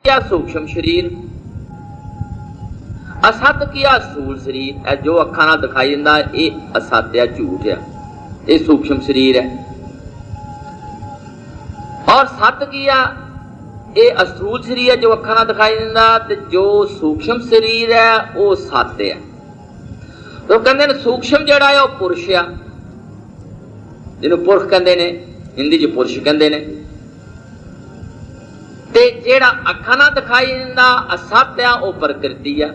किया सूक्ष्म शरीर, असत किया स्थूल शरीर। जो अखां नाल दिखाई दिंदा ये असत है, झूठ है, ये सूक्ष्म शरीर है। और सत किया ये अस्थूल शरीर है जो अखां नाल दिखाई दिंदा, ते जो सूक्ष्म शरीर है वो सत है। तो कहंदे ने सूक्ष्म जिहड़ा है वो पुरुष आ, जिन्होंने पुरख कहंदे ने, हिंदी च पुरुष कहंदे ने। ते जिहड़ा अखां नाल दिखाई दिंदा असत है वो प्रकृति है।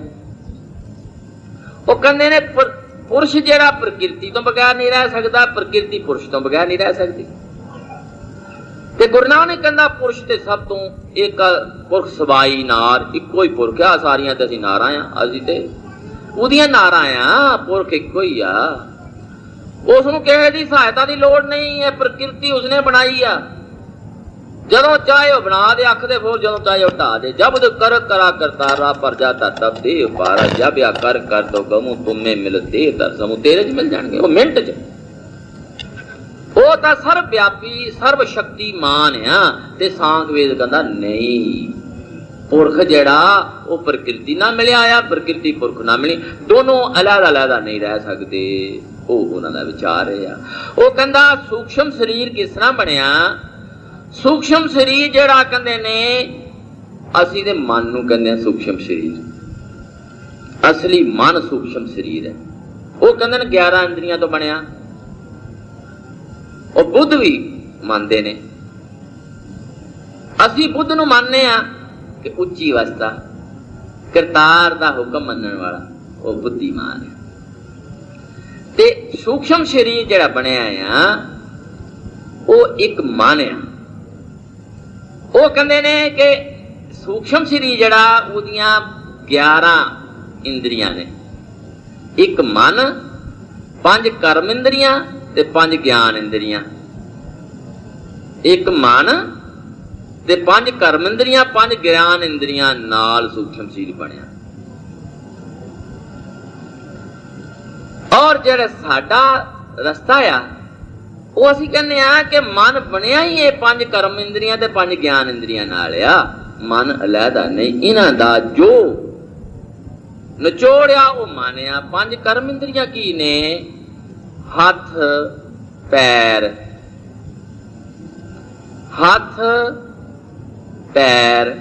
वो कहंदे ने पुरुष जिहड़ा प्रकृति तो बगैर नहीं रह सकता, प्रकृति पुरुष तो बगैर नहीं रह सकती। ते गुरु नानक कहंदा पुरुष ते सब तो एक पुरख सवाई नार, इको ही पुरख आ, सारियां ते असीं नारां आ, असीं ते उहदियां नारां आ, पुरख इको ही आ। उसनूं किसे दी सहायता की लोड़ नहीं है, प्रकृति उसने बनाई आ। जदों चाहे वह बना दे अख दे फूल, जदों चाहे वह ढा दे। जब कर करा करतारा पर जाता तब दे पारा, जब या कर तो गमू तुम्हें मिलते दरसमू, तेरे च मिल जाएंगे वो मिनट च। वो तो सर्व व्यापी सर्व शक्तिमान आ। ते सांख वेद कहंदा नहीं, पुरख जिहड़ा वो प्रकृति ना मिलिया आ, प्रकृति पुरख ना मिली, दोनों अलग अलग नहीं रह सकते। वो उन्हां दा विचार है। वो कहंदा सूक्ष्म शरीर किस तरह बनिया, सूक्ष्म शरीर जिहड़ा कहंदे ने असीं दे मन नूं कहंदे सूक्ष्म शरीर, असली मन सूक्ष्म शरीर है। वो कहंदे ने 11 इंद्रियां तो बनिया। और बुद्ध भी मानते ने, असी बुद्ध नूं मानने आ कि उच्ची अवस्था, करतार दा हुक्म मनण वाला वो बुद्धिमान है। ते सूक्ष्म शरीर जिहड़ा बनिया आ वो एक मन आ। वो कहंदे ने कि सूक्ष्म शरीर जिहड़ा उहदियां 11 इंद्रियां ने, एक मन, 5 कर्म इंद्रियां ते 5 ज्ञान इंद्रियां। एक मन ते 5 कर्म इंद्रियां, 5 ज्ञान इंद्रियां नाल सूक्ष्म शरीर बनिया। और जिहड़ा साडा रस्ता आ वो असीं कहने आ कि मन बनिया ही ये 5 कर्म इंद्रियां ते 5 ज्ञान इंद्रियां नाल आ। मन अलहदा नहीं, इन्हां दा जो निचोड़िया वो मन आ। 5 कर्म इंद्रियां की ने, हथ पैर, हथ पैर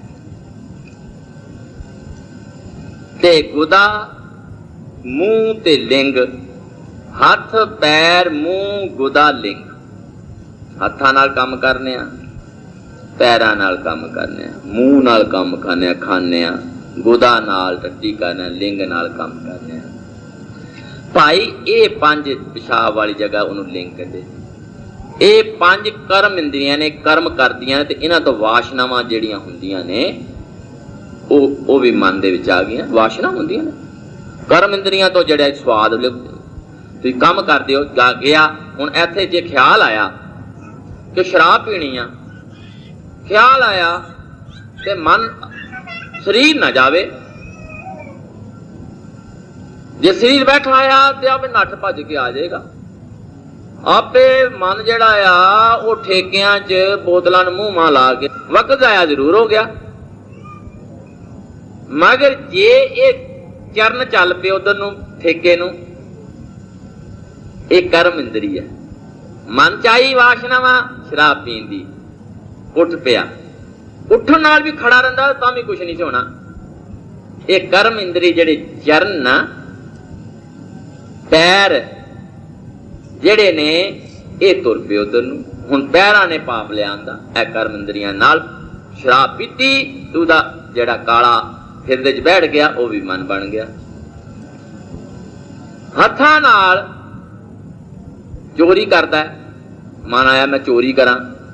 ते गुदा, मूंह ते लिंग। हथ पैर मूंह गुदा लिंग। हत्थां नाल काम करने आ, पैरां नाल काम करने आ, मूंह नाल काम करने आ, खाने आ, गुदा नाल टट्टी करने, लिंग नाल काम करने आ। भाई ये 5 पेशाब वाली जगह उन्होंने लिंग कहते। ये 5 कर्म इंद्रियां ने, कर्म करदियां ने, ते इन्हां तो वासनावां जिहड़ियां हुंदियां ने वो भी मन दे विच आ गईयां। वासना हुंदियां ने कर्म इंद्रियां तो जिहड़ा स्वाद तुसीं काम करदे हो, जा गया हुण इत्थे जे ख्याल आया कि शराब पीनी आ, ख्याल आया ते मन शरीर ना जावे, जे शरीर बैठा आया तो आपे नठ भज के आ जाएगा। आपे मन जिहड़ा आ वो ठेकियां च बोतलां नूं मूंह मां ला के वक्त जाया जरूर हो गया। मगर जे ये चरण चल पे उधर नूं ठेके नूं, एक कर्म इंद्री है। मन चाही वासनावा शराब पीन दी, उठ पिया, उठन नाल भी खड़ा रहिंदा तां भी कुछ नहीं होना। एक कर्म इंद्री जिहड़े चरण ना, पैर जिहड़े ने ये तुर पे उधर नूं। हुण पैरां ने पाप लिया आंदा ए कर्म इंद्रियां नाल। शराब पीती तो उहदा जिहड़ा काला हिरदे च बैठ गया वो भी मन बन गया। हत्थां नाल चोरी करता है, मन आया मैं चोरी करा,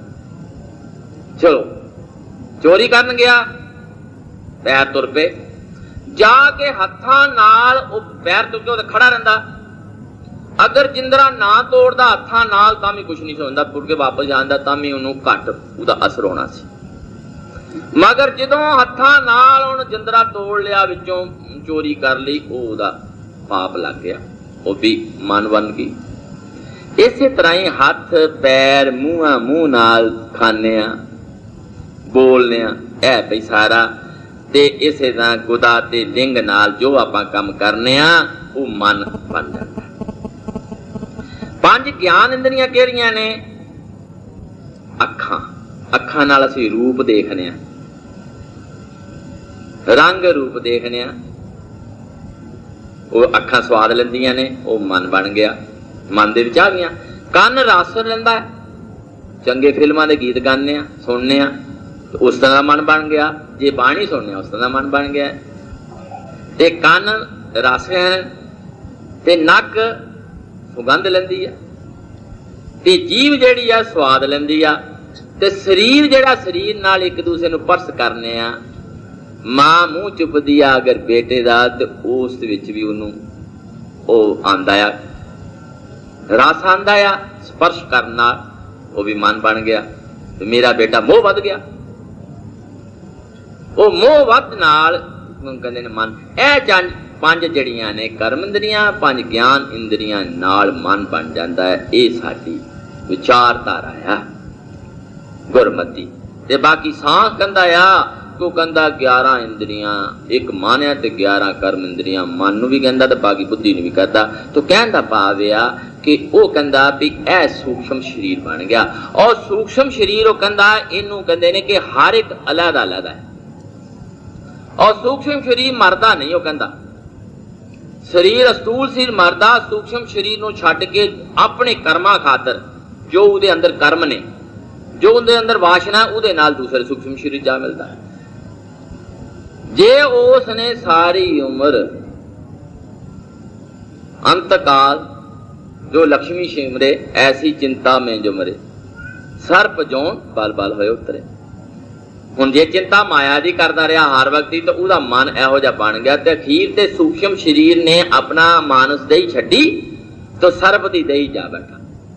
चलो चोरी करन गया, पैर तुर पे, जाके हत्थां नाल वो पैर तुर के खड़ा रहिंदा। अगर जिंदरा ना तोड़दा हत्थां नाल तां भी कुछ नहीं होंदा, मुड़ के वापस जांदा तां भी उहनूं घट उहदा असर होना सी। मगर जदों हत्थां नाल उहने जिंदरा तोड़ लिया, विचों चोरी कर ली, उहदा पाप लग गया, वो भी मन बन गई। इसे तरह ही हथ पैर मूँह मूँह नाल खाने बोलने है भई सारा। ते इसे तरह गुदा ते लिंग नाल जो आपां काम करने आ वो मन बन जाता। पंज ज्ञान इंद्रियां किहड़ियां ने? अखां, अखां नाल असीं रूप देखने आ, रंग रूप देखने आ, वो अखां स्वाद लैंदियां ने, वो मन बन गया, मन दे विच आ गईयां। कन रस लैंदा है, चंगे फिल्मां दे गीत गाने आ, सुनने आ, तो उस तरह का मन बन गया। जे बाणी सुनने उस तरह का मन बन गया। ते कन रस लैन ते नक सुगंध लैंदी है ते जीव जिहड़ी आ स्वाद लैंदी आ ते शरीर जिहड़ा शरीर नाल एक दूसरे नूं परस करने आ। मां मूँह चुपदी आ अगर बेटे दा ते उस विच भी उहनूं ओह आंदा आ, रस आंदा आ, स्पर्श करन नाल वो भी मन बन गया। ते मेरा बेटा मोह वध गया, वो मोह वध नाल कहंदे ने मन। ए पंज जड़ियां ने कर्म इंद्रियां, पंज ज्ञान इंद्रियां नाल मन बन जाता है। ये साडी विचारधारा है गुरमती। ते बाकी सांख कहंदा आ तो कहंदा 11 इंद्रियां एक मन है ते 11 कर्म इंद्रियां, मन नूं भी कहंदा ते बाकी बुद्धि नूं भी कहंदा। तो कहण दा भाव आ कि वो कहंदा भी ए सूक्ष्म शरीर बन गया। और सूक्ष्म शरीर वो कहंदा इनू कहंदे ने कि हर एक अलहदा अलहदा है। और सूक्ष्म शरीर मरदा नहीं, वो कहंदा शरीर स्थूल शरीर मरदा, सूक्ष्म शरीर नूं छड्ड के अपने कर्मां खातर जो उहदे अंदर कर्म ने, जो उहदे अंदर वासना, उहदे नाल दूसरे सूक्ष्म शरीर जा मिलदा है। जे उसने सारी उम्र अंतकाल जो लक्ष्मी सिमरे ऐसी चिंता में जो मरे, सर्प जौन बल बल होए उतरे। हुण जे चिंता माया दी करदा रहा हर वक्त ही, तो उहदा मन इहो जिहा बन गया ते अखीर ते सूक्ष्म शरीर ने अपना मानस दही छड्डी तो सर्प दी दही जा बैठा।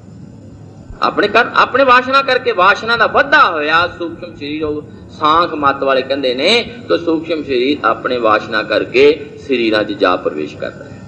अपने वासना करके, वासना दा वधा होया सूक्ष्म शरीर। सांख मत वाले कहंदे ने तो सूक्ष्म शरीर अपने वासना करके शरीरां 'च जा प्रवेश करदा है।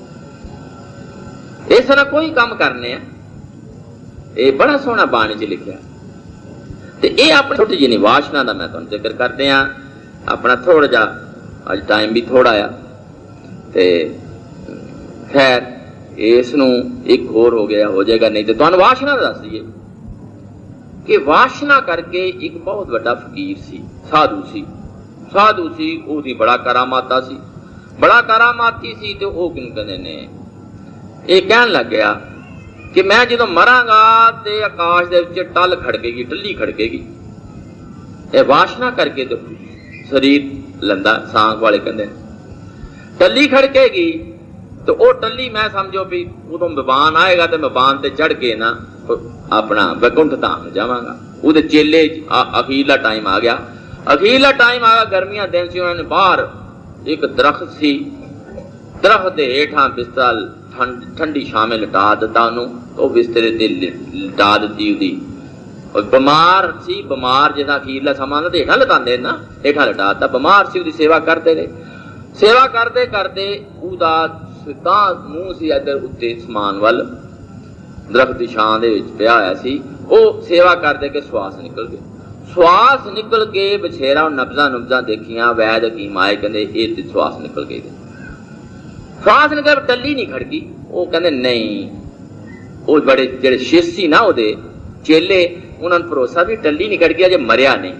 इस तरह कोई काम करने, ये बड़ा सोहना बाणी 'च लिखिया। ते ये अपनी छोटी जी वासना का मैं तुहानूं जिक्र करते हैं। अपना थोड़ा जा अज टाइम भी थोड़ा आ, ते खैर इसनूं एक होर हो गया हो जाएगा, नहीं तो तुहानूं वासना दस दईए कि वासना करके एक बहुत बड़ा फकीर सी, साधु सी, उसदी बड़ा करामाता सी, बड़ा करामाती सी। ते वो किहनूं कहंदे ने, ये कहण लग गया कि मैं जो मरांगा ते आकाश दे विच टल खड़केगी, टल्ली खड़केगी। ये वासना करके तो शरीर लंदा। सांख वाले कहंदे टल्ली खड़केगी, तो वो टल्ली मैं समझो भी उदों विमान आएगा तो विमान ते चढ़ के ना अपना वैकुंठ धाम जावांगा। उहदे चेले अखीरला टाइम आ गया, अखीरला टाइम आ गया, गर्मियां दिन सी। उन्होंने बाहर एक दरख्त सी, दरख्त के हेठां बिस्तर ठंडी छावें लटा दिता उन्होंने, तो बिस्तरे ते लटा दी उहदी। और बीमार सी, बीमार जिदा अखीरला समा ना हेठां लटांदे ना, हेठां लटा दिता। बीमार सी, उहदी सेवा करते रहे। सेवा करते करते उहदा सीधा मूँह सी इधर उत्ते समान वल, दरख्त की छां दे विच पिया होया सी। वो सेवा करते कि श्वास निकल गए। श्वास निकल के बछेरा नब्जा नुब्जा देखियां, वैद हकीम आए, कहंदे ये ते श्वास निकल गई। श्वास निकल टल्ली नहीं खड़की। वो कहंदे नहीं, वो बड़े जेड़े शिष्य सी ना उहदे चेले, उन्होंने भरोसा भी टल्ली नहीं खड़की, अजे मरिया नहीं।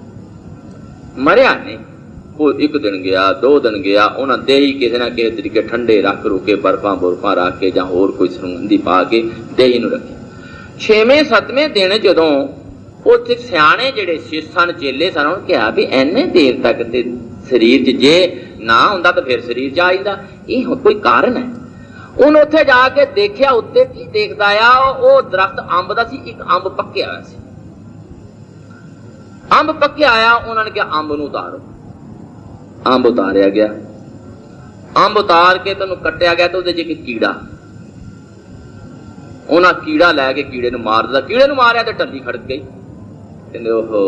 वो एक दिन गया, 2 दिन गया, उन्होंने दही किसी ना किसी तरीके ठंडे रख रुके, बर्फा बुरफा रख के जां होर कोई सुगंधी पा के दही नूं रखी। 6वें 7वें दिन जदों उत्थे सियाणे जिहड़े शिष्य सन, चेले सन, उन्होंने कहा भी इन्ने देर तक ते शरीर च जे ना हुंदा तो फिर शरीर च आ जांदा, ये कोई कारण है। उन्हें उत्थे जाके देखिया, उत्ते की देखदा आ, वो दरख्त अंब दा सी, एक अंब पक्किया होया सी। अंब पक्किया आया, उन्होंने कहा अंब नूं उतारो। अंब उतारिया गया, अंब उतार के तेन कट्टिया गया, तो उहदे च एक कीड़ा, उन्हें कीड़ा लैके कीड़े नूं मार दिता। कीड़े नूं मारिया तो टल्ली खड़क गई। कहंदे ओहो,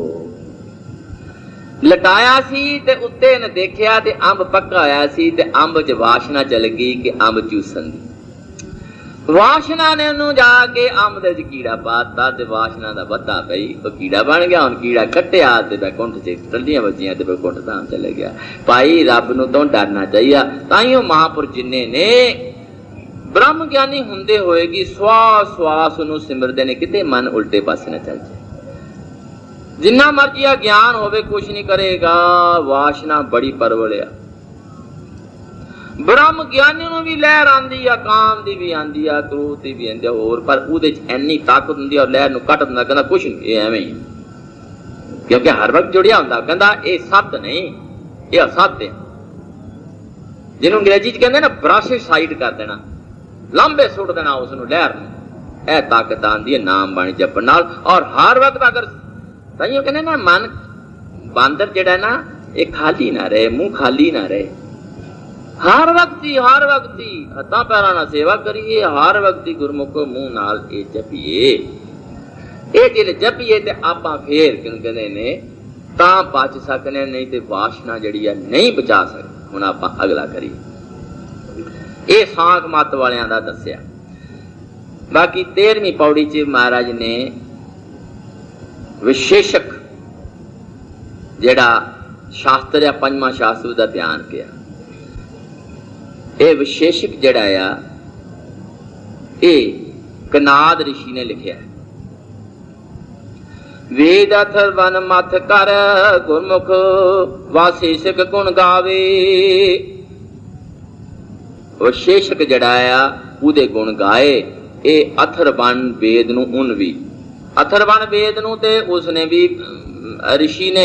लटाया सी ते उत्ते ने देखिया ते अंब पक्का होया सी, ते अंब च वासना चल गई कि अंब चूसन दी। वासना ने उन्होंने जाके अंब दे कीड़ा पाता ते वासना दा बद्दा पई वो कीड़ा बन गया। हुण कीड़ा कट्टिया ते बैकुंठ च टल्लियां बजियां ते बैकुंठ धाम चले गया। भाई रब नूं तो डरना चाहिए। ताइयों महापुरुष जिन्ने ने ब्रह्म ज्ञानी हुंदे होएगी श्वास श्वास नूं सिमरदे ने, किते मन उल्टे पासे न चल जाए। जिन्ना मर्जी ज्ञान होवे कुछ नहीं करेगा, वासना बड़ी परवल आ। ब्रह्म ज्ञानी नूं भी लहर आंदी आ, काम दी भी आंदी आ, क्रोध दी भी आंदी आ, होर पर उहदे च इन्नी ताकत हुंदी आ लहर नूं कट दिंदा, कहंदा कुछ नहीं ये एवें ही, क्योंकि हर वक्त जुड़िया हुंदा। कहंदा ये सत्य नहीं, ये असत्य है। जिन्हों अंग्रेजी च कहंदे ना ब्रश साइड कर देना, लांबे सुट देना उसनूं लहर नूं, यह ताकत आंदी है नाम बाणी जपण नाल। और हर वक्त अगर ताइयों कहंदे ना मन बांदर जिहड़ा ना ये खाली ना रहे, मुंह खाली ना रहे, हर वक्त ही हत्थां पैरां नाल सेवा करिए, हर वक्त ही गुरमुख मुंह नाल ये जपीए। ये जे जपीए ते आपां फेर किहनूं कहंदे ने तां बच सकने, नहीं ते वासना जिहड़ी है नहीं बचा सकदे। हुण आपां अगला करिए। ये सांख मत वालियां दा दस्सिया। बाकी 13वीं पौड़ी च महाराज ने विशेषक जिहड़ा शास्त्र है पंजवां शास्त्र दा बयान किया। ये विशेषक जड़ा आ ये कनाद ऋषि ने लिखा है। वेद अथर्वन मथ कर गुरमुख वाशेषक गुण गावे। विशेषक जड़ा आ उहदे गुण गाए। ये अथर्वन वेद नूं उन भी अथर्वन वेद नूं ते उसने भी ऋषि ने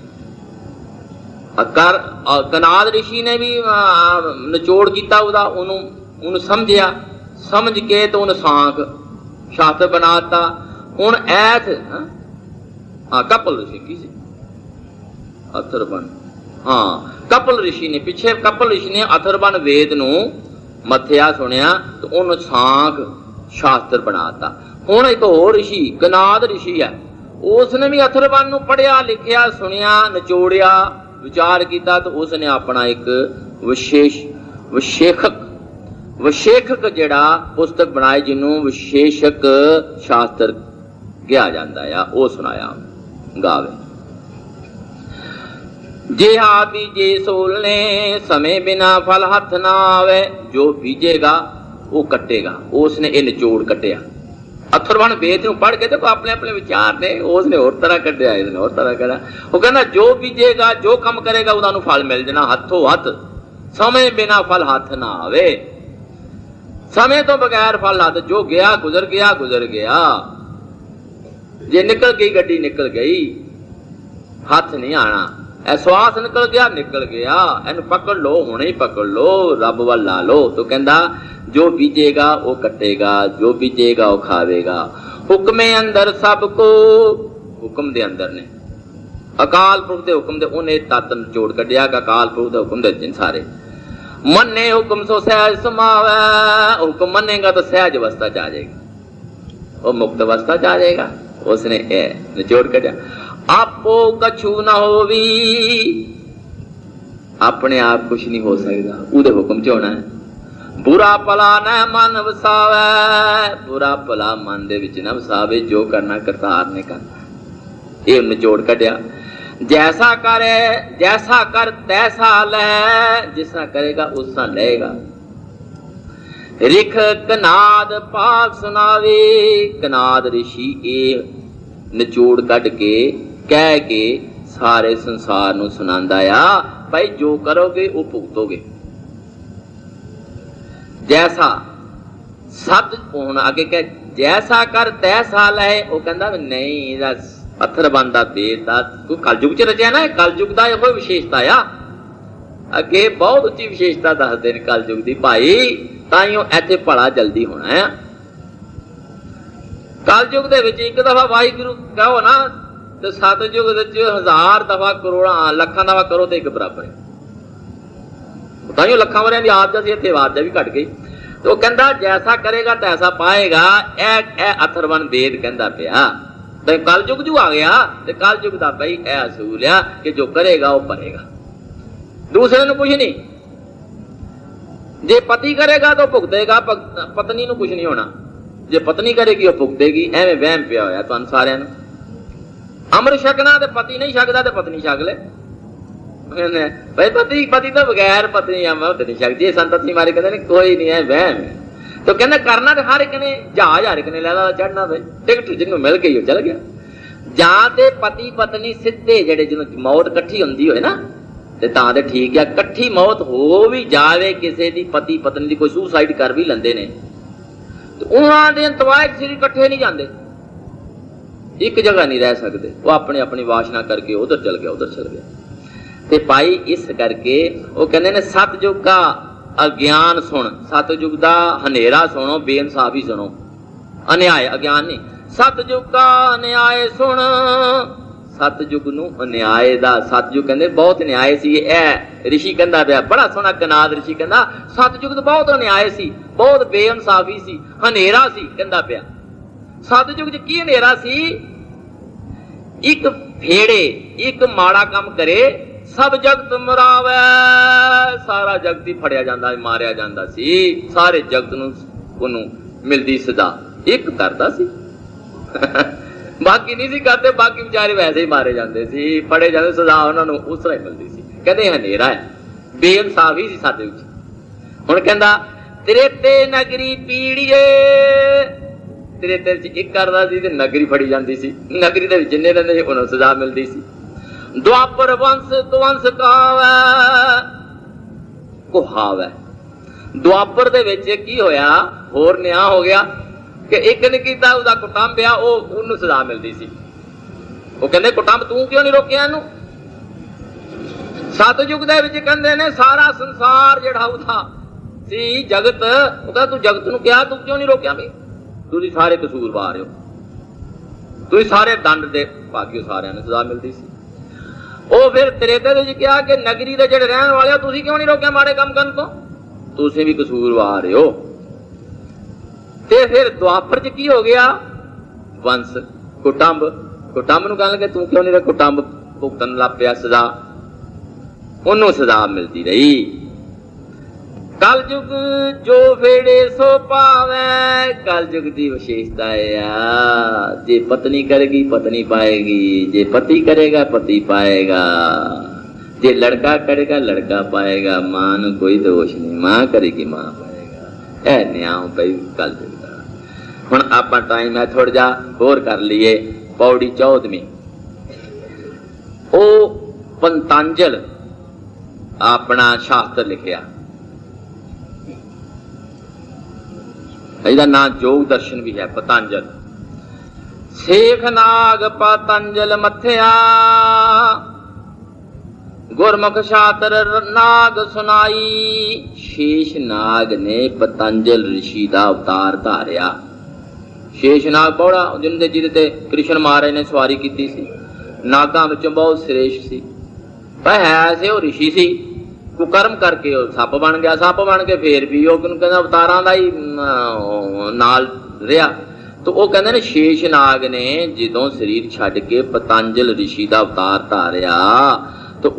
कर कनाद ऋषि ने भी निचोड़ किया, उन्होंने समझिया, समझ के तो उन्हें सांख शास्त्र बनाता। हुण ऐथ कपिल ऋषि की अथर्वन, हाँ कपिल ऋषि ने पिछे कपिल ऋषि ने अथर्वन वेद नूं मथिया सुनिया तो उन्होंने सांख शास्त्र बनाता। हुण एक होर ऋषि कनाद ऋषि है, उसने भी अथर्वन नूं पढ़िया लिखिया सुनिया निचोड़िया विचार किया तो उसने अपना एक विशेषक जिहड़ा पुस्तक बनाई जिन्हों विशेषक शास्त्र कहा जाता है, वह सुनाया गावे। जेहा बीजे सोलने समय बिना फल हथ ना आवे, जो बीजेगा वो कटेगा। उसने ये निचोड़ कटिया। अथर्वन वेद नूं पढ़ के देखो अपने अपने विचार ने, उसने और तरह कढ़िया, इसने और तरह कढ़िया। वो कहना जो बीजेगा जो कम करेगा उन्होंने फल मिल जाना हथों हथ। समय बिना फल हाथ ना आवे, समय तो बगैर फल हाथ, जो गया गुजर गया गुजर गया। जे निकल गई गड्डी निकल गई, हाथ नहीं आना। एहसास निकल गया, इन पकड़ लो, हुणे ही पकड़ लो, रब वाल ला लो। तो कहंदा जो बीजेगा वो कटेगा, जो बीजेगा वो खावेगा। हुक्मे अंदर सबको, हुक्म दे अंदर ने अकाल पुरख दे हुक्म दे उन्हें तत निचोड़ कढ़िया। अकाल पुरख दे हुक्म दे जिन सारे मन्ने हुक्म सो सहज समावे। हुक्म मनेगा तो सहज अवस्था च आ जाएगा, वो मुक्त अवस्था च आ जाएगा। उसने निचोड़ कढ़िया। आपो कछु न होवी, अपने आप कुछ नहीं हो सकता, उहदे हुक्म च होना है। बुरा भला न मन वसावे, बुरा भला मन दे विच न वसावे, जो करना करतार ने करना। ये निचोड़ कढ़िया। जैसा कर तैसा ले, जिसा करेगा उसा लेगा। रिख कनाद पाक सुनावे। कनाद ऋषि ये निचोड़ कढ़ के कह के सारे संसार नूं सुनांदा आ, भाई जो करोगे वो भुगतोगे। जैसा सत हुण अगे कह जैसा कर तैसा ले। वो कहंदा नहीं अथर्वन दा वेद दा कोई कलयुग च रचिया ना, कलयुग दा कोई विशेषता आ। अगे बहुत उच्ची विशेषता दसदे ने कलयुग दी भाई, ताइयों इत्थे भला जल्दी होना है। कलयुग दे विच एक दफा वाहिगुरू कहो ना तो सतयुग दे विच 1000 दफा करोड़ां लखां दफा करो तो एक बराबर है। ताइयों लखां वरियां दी आदत सी, इत्थे आदत भी घट गई। तो कहंदा जैसा करेगा तैसा पाएगा। ए अथर्वन वेद कहंदा पिया। तो कलयुग जो आ गया तो कलयुग का भाई यह असूल आ कि जो करेगा वो भरेगा, दूसरे को कुछ नहीं। जे पति करेगा तो भुगतेगा, पत्नी नूं कुछ नहीं होना। जे पत्नी करेगी वह भुगतेगी। एवें वहम पिया होया तुहानूं सारिआं नूं। अमृत छकना ते पति नहीं छकदा ते पत्नी छक ले। भाई पति तो बगैर पत्नी अमृत नहीं छकदी। संत मारे कहते ने कोई नहीं है, वहम है। तो कहना करना तो हर एक ने, जहाज हर एक ने लैदा चढ़ना, भाई टिकट जिन्होंने मिल गई चल गया। जां ते पति पत्नी सीधे जेडे जिन्हों मौत कट्ठी हुंदी होए ना ते तां ते ठीक है। कट्ठी मौत हो भी जावे किसी दी, पति पत्नी दी कोई सुसाइड कर भी लैंदे ने, तो उन्हां दे तवाए सिर इकट्ठे नहीं जांदे, एक जगह नहीं रह सकते। वो अपने अपनी वासना करके उधर चल गया उधर चल गया। ते भाई इस करके वो कहते ने सतयुग का अज्ञान सुन, सतयुग का हनेरा सुनो, बेइंसाफी सुनो, अन्याय अज्ञान नहीं। सतयुग का अन्याय सुन, सतयुग नूं अन्याय दा, सतयुग कहंदे बहुत न्याय सी। ए ऋषि कहंदा पिया, बड़ा सोहना कनाद ऋषि कहंदा सतयुग तो बहुत अन्याय सी, बहुत बेइंसाफी सी, हनेरा सी। कहंदा पिया सतयुग च की हनेरा सी? एक फेड़े एक माड़ा काम करे सब जगत मरावे, सारा जगत ही फड़िया जांदा, मारिया जांदा सी, सारे जगत नूं ओनूं मिलदी सजा। एक करदा सी बाकी नहीं सी करते, बाकी बेचारे वैसे ही मारे जाते सी, फड़े जाते, सजा उन्होंने उस तरह मिलती सी। कहते हनेरा है, बेइंसाफी सी साडे विच। हुण कहंदा त्रेते नगरी पीड़िए, त्रेते च एक करदा सी ते नगरी फड़ी जाती सी, नगरी दे विच जिन्ने रहिंदे सी उन्हां नूं सजा मिलदी सी। द्वापर वंश तुवंश कहावै कुहावै। द्वापर दे विच की होया, होर न्याय हो गया कि एक ने कीता उसदा कुटुंब आ, ओनू सजा मिलती सी। वो कहंदे कुटुंब तू क्यों नहीं रोकिया इनू? सतयुग दे विच कहंदे ने सारा संसार जिहड़ा उदा सी जगत, उदा तू जगत नूं कहा तू क्यों नहीं रोकिया? भी तुसीं सारे कसूरवार हो, तुसीं सारे दंड दे भागियो, सारिआं नूं सजा मिलती सी। ਉਹ फिर त्रेते दे विच कहा कि नगरी दे ਜਿਹੜੇ ਰਹਿਣ ਵਾਲੇ ਆ ਤੁਸੀਂ ਕਿਉਂ ਨਹੀਂ ਰੋਕਿਆ ਮਾੜੇ ਕੰਮ ਕਰਨ ਤੋਂ? ਤੁਸੀਂ ਵੀ ਕਸੂਰਵਾਰ ਹੋ। ਤੇ ਫਿਰ ਦੁਆਪਰ ਚ ਕੀ ਹੋ ਗਿਆ? ਵੰਸ਼ ਕੁਟੰਬ, ਕੁਟੰਬ ਨੂੰ ਕਹਿਣ ਲੱਗੇ ਤੂੰ ਕਿਉਂ ਨਹੀਂ ਕੁਟੰਬ ਭੁਗਤਣ ਲੱਗ ਪਿਆ ਸਜ਼ਾ, ਉਹਨੂੰ ਸਜ਼ਾ ਮਿਲਦੀ ਰਹੀ। कलयुग जो फेड़े सो पावे, कलयुग की विशेषता है जे पत्नी करेगी पत्नी पाएगी, जे पति करेगा पति पाएगा, जे लड़का करेगा लड़का पाएगा। मां नूं कोई दोष नहीं, मां करेगी मां पाएगा। ऐ न्याय भाई कलयुग का। हुण आपां टाइम है थोड़ा जा होर कर लीए। पौड़ी 14वीं ओ पंतांजल अपना शास्त्र लिखिया, ਇਹਦਾ ਨਾਂ ਜੋਗ ਦਰਸ਼ਨ ਵੀ ਹੈ। ਪਤੰਜਲ ਸੇਖ ਨਾਗ ਪਤੰਜਲ ਮੱਥਿਆ, ਗੁਰਮੁਖ ਸ਼ਾਤਰ ਨਾਗ ਸੁਨਾਈ। ਸ਼ੇਸ਼ ਨਾਗ ਨੇ ਪਤੰਜਲ ਰਿਸ਼ੀ ਦਾ ਅਵਤਾਰ ਧਾਰਿਆ। ਸ਼ੇਸ਼ ਨਾਗ ਬੋੜਾ ਜਿਹਦੇ ਜਿਹਦੇ ਤੇ ਕ੍ਰਿਸ਼ਨ ਮਹਾਰਾਜ ਨੇ ਸਵਾਰੀ ਕੀਤੀ ਸੀ, ਨਾਗਾਂ ਵਿੱਚੋਂ ਬਹੁਤ ਸ੍ਰੇਸ਼ਟ ਸੀ। ਪਰ ਹੈ ਸੇ ਉਹ ਰਿਸ਼ੀ ਸੀ, कुकर्म करके सप बन गया, सप बन के फिर भी कहते अवतारां दा ही नाल रहा। तो वह कहते ने शेष नाग ने जदों शरीर छड्ड के पतंजल ऋषि का अवतार धारिया तो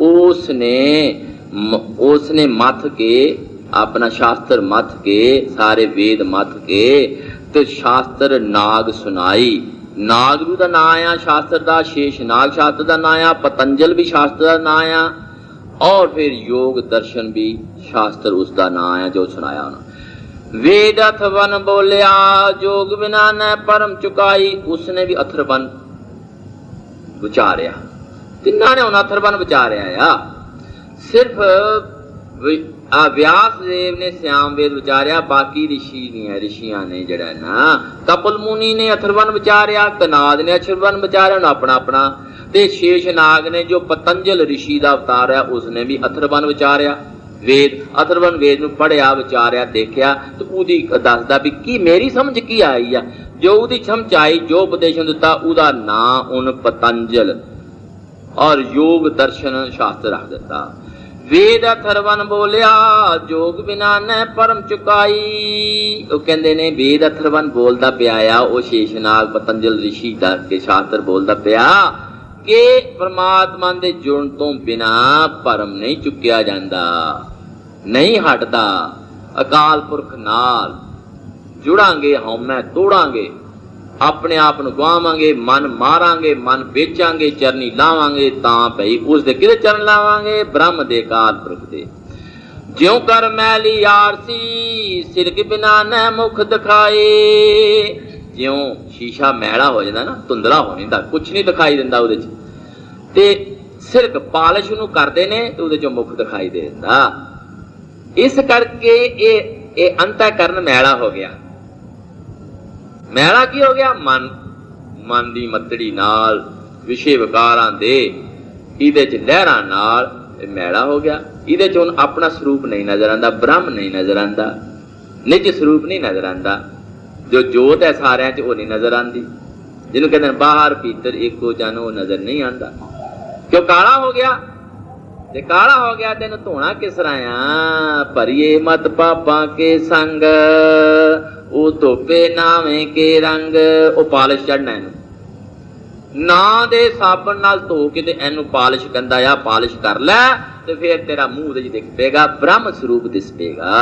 उसने मथ के अपना शास्त्र मथ के सारे वेद मथ के तो शास्त्र नाग सुनाई। नागरू का नाम आ शास्त्र का, शेष नाग शास्त्र का नाम आ, पतंजल भी शास्त्र का नाम आ, और फिर योग दर्शन भी शास्त्र उसका नाम है जो सुनाया उन्होंने। वेद अथर्वन बोलिया जोग बिना न परम चुकाई, उसने भी अथर्वन विचारिया। तिन्ना ने उन्हें अथर्वन विचारिया या सिर्फ व्यास देव ने श्याम वेद विचारिया, बाकी ऋषि नहीं है, ऋषिया ने जड़ा ना कपिल मुनि ने अथर्वन विचारिया, कनाद ने अथर्वन विचारिया अपना अपना, ते शेष नाग ने जो पतंजल ऋषि का अवतार है उसने भी अथर्वन विचारिया वेद। अथर्वन वेद नूं पढ़िया विचारिया देखिया तो उहदी दसदा भी की मेरी समझ की आई है, जो उहदी समझ आई जो उपदेश दिता उहदा नाम उन पतंजल और योग दर्शन शास्त्र रख दिता। वेद अथर्वन बोलिया जोग बिना न परम चुकाई। वो कहते ने वेद अथर्वन बोलता पिया, वो शेषनाग पतंजल ऋषि के शास्त्र बोलता पिया कि परमात्मा के जुड़न तो बिना परम नहीं चुकिया जाता, नहीं हटता। अकाल पुरख नाल जुड़ांगे, हौमै तोड़ांगे, अपने आप नूं गवावांगे, मन मारांगे, मन बेचांगे, चरनी लावांगे, तां भई उस दे किहदे चरण लावांगे? ब्रह्म दे अकाल पुरख दे। ज्यों कर मैली आरसी सिरक बिना न मुख दिखाए। ज्यों शीशा मैला हो जाता ना, धुंधला हो जाता, कुछ नहीं दिखाई दिंदा उहदे च, ते सिरक पालिश नूं करदे ने ते उहदे चों मुख दिखाई दे दिंदा। इस करके ये अंतःकरण मैला हो गया। मैला की हो गया? मन दी मतड़ी नाल, विषय विकारां दे इहदे च लहरां नाल मैला हो गया। इहदे च हुण अपना स्वरूप नहीं नजर आंदा, ब्रह्म नहीं नजर आंदा, निज स्वरूप नहीं नजर आंदा। जो जोत है सारिਆਂ ਚ ਉਹ नहीं नजर आंदी, जिन्हों कहते हैं बाहर भीतर एको जन वो नजर नहीं आंदा। क्यों? काला हो गया। ते काला हो गया तेन धोना किस राया? भरिए मत पापा के संग, वो धोपे नावे के रंग। वो पालिश चढ़ना इनू ना दे साबन नाल धो के ते इनू पालिश कहंदा आ, पालिश कर लै ते फिर तेरा मूंह दे दिख पेगा, ब्रह्म स्वरूप दिस पेगा।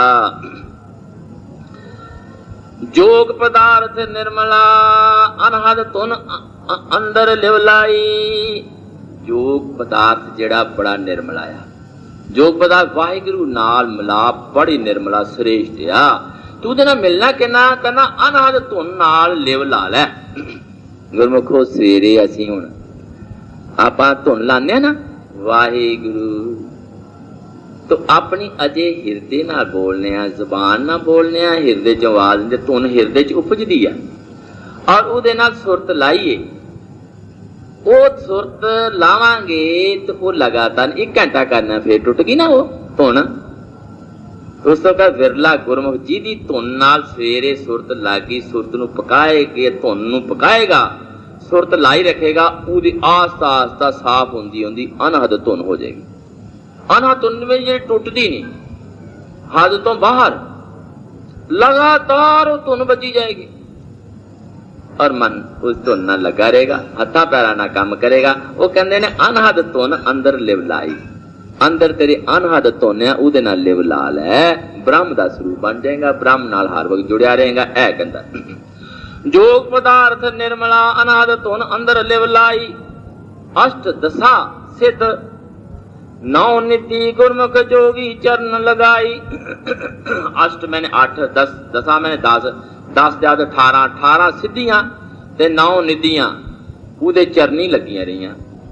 जोग पदार्थ निर्मला अनहद तुन अंदर लिवलाई। जोग पदार्थ जेड़ा बड़ा निर्मला आ, जोग पदार्थ वाहिगुरु नाल मिलाप बड़ी निर्मला श्रेष्ठ आ। तू उहदे नाल मिलना किन्ना? कहना अनहद तुन नाल लिव ला लै। गुरमुखो सवेरे असीं हुण आपां धुन लाने ना वाहिगुरु, तो अपनी अजे हिरदे नाल बोलने, जबान नाल बोलने, हिरदे च आवाज दे धुन हिरदे च उपजदी है और उहदे नाल सुरत लाइए। वो सुरत लावांगे तो वो लगातार 1 घंटा करना, फिर टुट गई ना वो धुन। उस तो का विरला गुरमुख जी दी धुन नाल सवेरे सुरत लागी, सुरत नूं पकाएगा, धुन नूं पकाएगा, सुरत लाई रखेगा, उहदी आस्ता आस्ता साफ हुंदी हुंदी अनहद धुन हो जाएगी। अनहद धुन में जे टुटदी नहीं, हद तो बाहर लगातार वो धुन बजी जाएगी और मन उस धुन नाल लगा रहेगा, हत्था पैरा ना काम करेगा। वो कहंदे ने अनहद धुन अंदर लिव लाई। अंदर तेरे अनहद धुन है, उहदे नाल लिव ला लै, ब्रह्म दा स्वरूप बन जाएगा, ब्रह्म नाल हर वक्त जुड़िया रहेगा। ऐ कहंदा जोग पदार्थ निर्मला अनहद धुन अंदर लिव लाई। अष्ट दशा सिद्ध नौ निधि गुरमुख जोगी चरण लगाई। अष्ट मैंने 8, 10, दसा मैंने 10, 10 ज्यादा 18, 18 सिद्धियां ते 9 निधियां उहदे चरनी लगियां रहियां।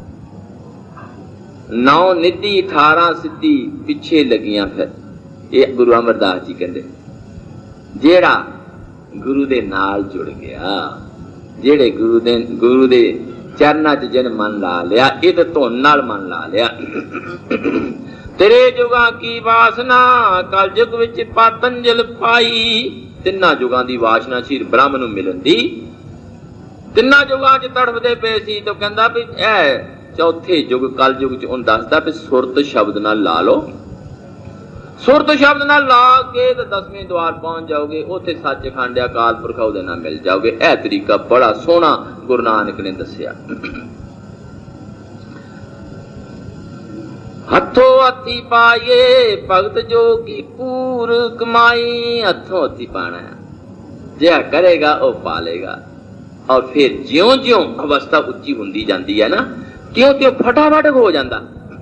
9 निधि 18 सिद्धि पिछे लगियां। फिर ये गुरु अमरदास जी कहते जेड़ा गुरु दे नाल जुड़ गया, जेड़े गुरु दे चरना च जिन मन ला लिया, इद धुन नाल मन ला लिया। तेरे जुगां की वासना कल जुग विच पतंजल पाई। तिन्ना जुगां दी वासना सी ब्रह्म नूं मिलन दी, तिन्ना जुगां च तड़फदे पे सी। तो कहंदा भी ऐ चौथे जुग कल जुग च उन दसदा भी सुरत शब्द नाल ला लो, सुरत शब्द नाल ला के ते 10वें द्वार पहुंच जाओगे, उत्थे सच्चखंड अकाल पुरख उहदे नाल मिल जाओगे। यह तरीका बड़ा सोहना गुरु नानक ने दसिया। हथों हथी पाइए भगत जोगी पूर कमाई। हथों हथी पाना है, जो करेगा वह पालेगा। और फिर ज्यों ज्यों अवस्था उच्ची हुंदी जाती है ना, त्यों त्यों फटाफट हो जाता,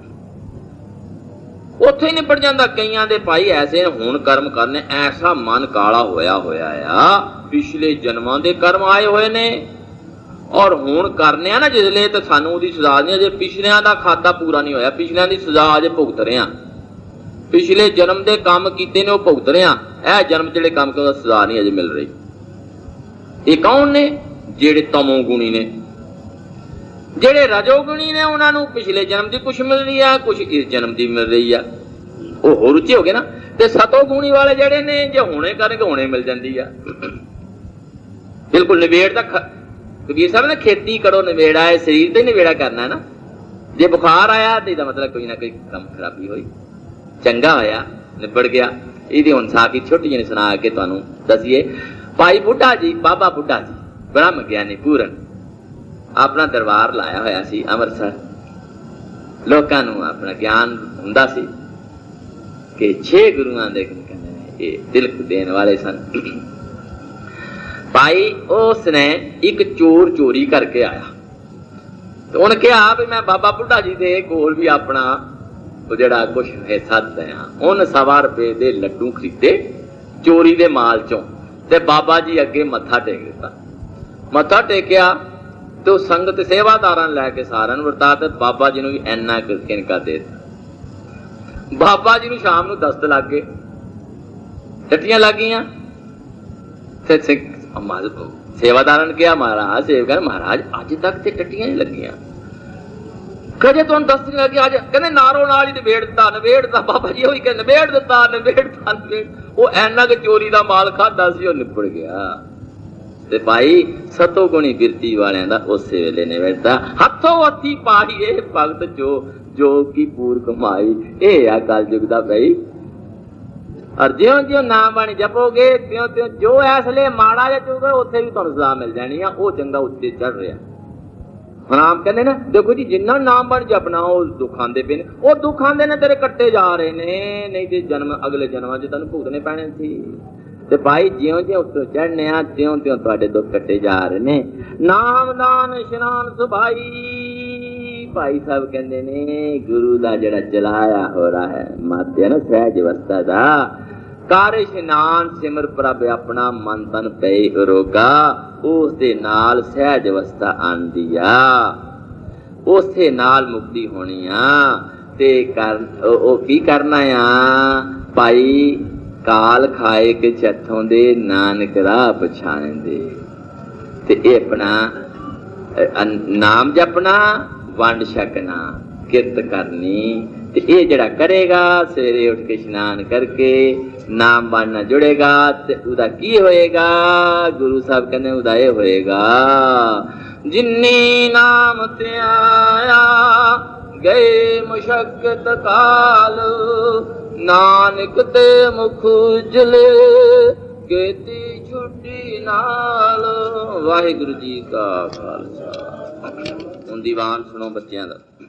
उत्थे ही निपट जाता। कईयां दे भाई ऐसे हुण कर्म करने, ऐसा मन काला होया होया आ, पिछले जन्मां दे कर्म आए हुए ने और हुण करने ना जिसले, तो सानू उहदी सजा नहीं, अजे पिछलियां दा खाता पूरा नहीं होया, पिछलियां दी सजा अजे भुगत रहे हां। पिछले जन्म दे काम कीते ने वो भुगत रहे हां, ऐ जन्म जिहड़े काम करदा सजा नहीं अजे मिल रही। ये कौन ने? जिहड़े तमोगुणी ने। जिहड़े रजोगुणी ने उन्होंने पिछले जन्म की कुछ मिल रही है, कुछ इस जन्म की मिल रही है, वो होर उच्चे हो गए ना। ते सतोगुणी वाले जिहड़े ने, जो हुणे करके हुणे मिल जाती है, बिल्कुल निबेड़ दा। कबीर साहब ने खेती करो निबेड़ा है, शरीर तो निबेड़ा करना है ना। जे बुखार आया तो इसका मतलब कोई ना कोई कम खराबी हुई, चंगा होया निबड़ गया। ये हुण साखी छोटी जी सुना के तुहानूं दसीए। भाई बुढ़ा जी, बाबा बुढ़ा जी ब्रह्म ज्ञानी पूरन अपना दरबार लाया होया सी अमृतसर। लोकां नूं अपना ज्ञान हुंदा सी कि 6 गुरुआं दे ये तिलक देने वाले सन। भाई उसने एक चोर चोरी करके आया तो उन्हें कहा भी मैं बाबा बुढ़ा जी दे कोल भी अपना जड़ा कुछ हिस्सा दिया। उन ₹1.25 दे लड्डू खरीदे चोरी दे माल चों ते बाबा जी अगे मत्था टेक दिता। मत्था टेकिया तो संगत सेवादारां लैके सारिआं नूं वरता ते बाबा जी नूं भी इन्ना किनका दे दिता। बाबा जी नूं शाम नूं दस्त लग गए, टट्टियां लग गईयां। सेवादारां ने कहा महाराज सेवक महाराज अज तक ते टट्टियां नहीं लगियां, कजे तुहानूं दस्त नहीं लगी? अज कहंदे नारों नाल ही नवेड़ दिता। बाबा जी वही कहंदे नवेड़ दिता। वो इन्ना कि चोरी का माल खादा सी वो निपड़ गया। ते भाई सतो गुणी बिरती वालियां दा उस वेले नवेड़ता हथों हथी पाईए भगत जो की पूर कमाई। ये आ कलयुग दा भाई। और ज्यों ज्यों नाम बाणी जपोगे त्यों त्यों जो इसलिए माड़ा जा चुका उत्थे भी तुहानूं सज़ा मिल जानी आ। वो चंगा उत्ते चढ़ रहा। ਹੁਣ ਆਪ ਕਹਿੰਦੇ ਨਾ देखो जी जिन्ना नाम बन जपना ਉਹ दुख आंदे पे ने, ਉਹ दुख आंदे ने तेरे कट्टे जा रहे ने, नहीं ते जन्म अगले जन्मां च तैनूं भुगतने पैणे सी। ते भाई ज्यों ज्यों उत्ते चढ़ने आ त्यों त्यों तुहाडे दुख कट्टे जा रहे ने। नाम दान इशनान सुभाई भाई साहब कहंदे ने गुरु दा जिहड़ा चलाया हो रहा है माते ना सहज अवस्था दा कर इशनान सिमर प्रभ अपना मन तन पे रोगा। उस दे नाल सहज अवस्था आंदी आ, उसे नाल मुक्ति होनी आ। ते कर ओ की करना आ भाई काल खाए के छथों दे नानक राह पछाणे दे। ते ये अपना नाम जपना वंड छकना किरत करनी। ते ये जड़ा करेगा सवेरे उठ के स्नान करके नाम बनना जुड़ेगा ते उदा की होएगा? गुरु साहब कहने उदा ये होएगा जिन्नी नाम ते आया गए मुशक्कत काल नानक ते मुख उजले केती छुट्टी नाल। वाहिगुरु जी का खालसा। हुण दीवान सुनो बच्चियां दा।